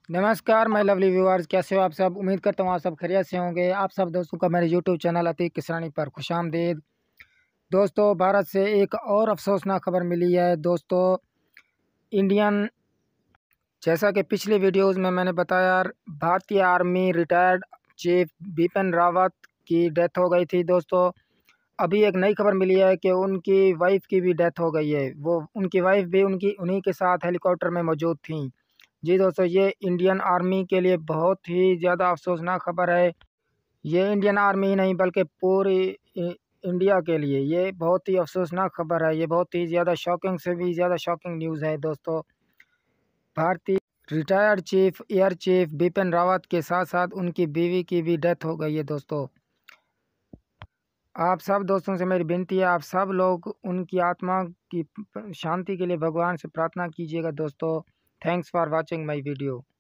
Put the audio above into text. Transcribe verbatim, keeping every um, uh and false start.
नमस्कार my lovely viewers, कैसे हो आप सब। उम्मीद करता हूँ आप सब खैरियत से होंगे। आप सब दोस्तों का मेरे यूट्यूब चैनल अतीक किसानी पर खुशामदीद। दोस्तों, भारत से एक और अफसोसनाक खबर मिली है। दोस्तों, इंडियन जैसा कि पिछली वीडियोस में मैंने बताया, भारतीय army retired chief Bipin Rawat की डेथ हो गई थी। दोस्तों, अभी एक नई खबर मिली है कि उनकी वाइफ की भी डेथ हो गई है। वो उनकी वाइफ भी उनकी उन्हीं के साथ हेलीकॉप्टर में मौजूद थी। जी दोस्तों, ये इंडियन आर्मी के लिए बहुत ही ज़्यादा अफसोसनाक खबर है। ये इंडियन आर्मी ही नहीं बल्कि पूरी इंडिया के लिए ये बहुत ही अफसोसनाक खबर है। ये बहुत ही ज़्यादा शॉकिंग से भी ज़्यादा शॉकिंग न्यूज़ है। दोस्तों, भारतीय retired chief air chief Bipin Rawat के साथ साथ उनकी बीवी की भी डेथ हो गई है। दोस्तों, आप सब दोस्तों से मेरी विनती है, आप सब लोग उनकी आत्मा की शांति के लिए भगवान से प्रार्थना कीजिएगा। दोस्तों, thanks for watching my video.